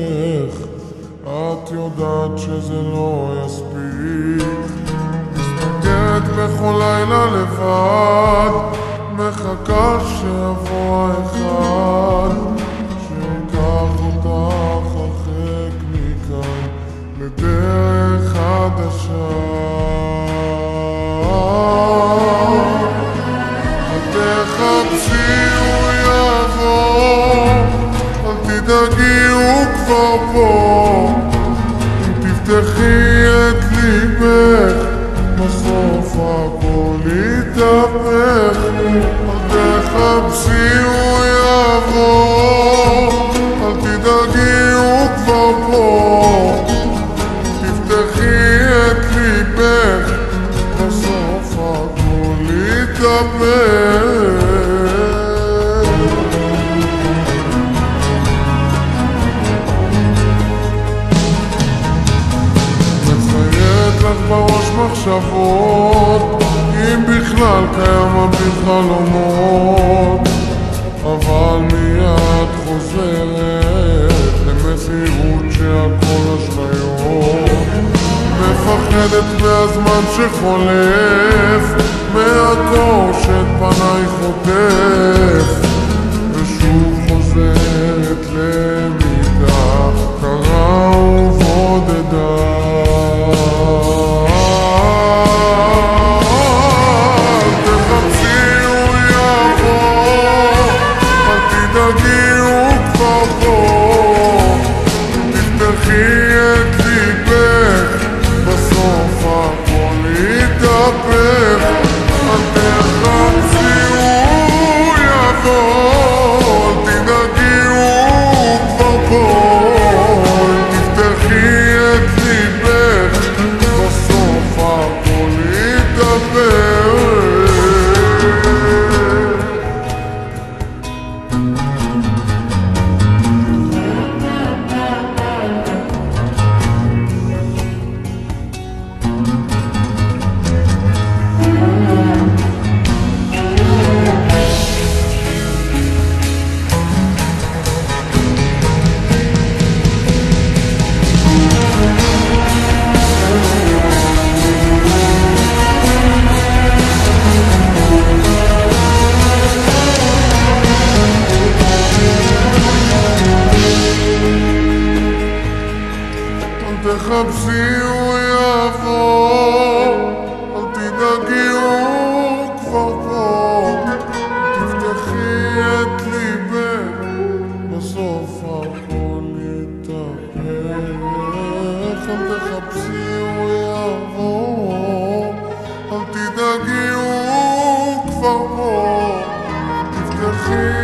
את יודעת שזה לא יספיק. מסתכלת בכל לילה לבד, מחכה שיבוא האחד שיקח אותך הרחק מכאן לדרך חדשה. תחפשי הוא יבוא, אל תדאגי הוא כבר פה. אם תפתחי את ליבך בסוף הכל יתהפך. תחפשי הוא יבוא, אל תדאגי הוא כבר פה. תפתחי את ליבך בסוף הכל יתהפך. בראש מחשבות, אם בכלל קיים בחלומות, אבל מיד חוזרת למציאות שהכל אשליות. מפחדת מהזמן שחולף, מהקור שאת פניי חוטף, ושוב חוזרת למידה קרה ובודדה. תחפשי הוא יבוא, אל תדאגי הוא כבר פה. תפתחי את ליבך בסוף הכל יתהפך. תחפשי הוא יבוא, אל תדאגי הוא כבר פה. תפתחי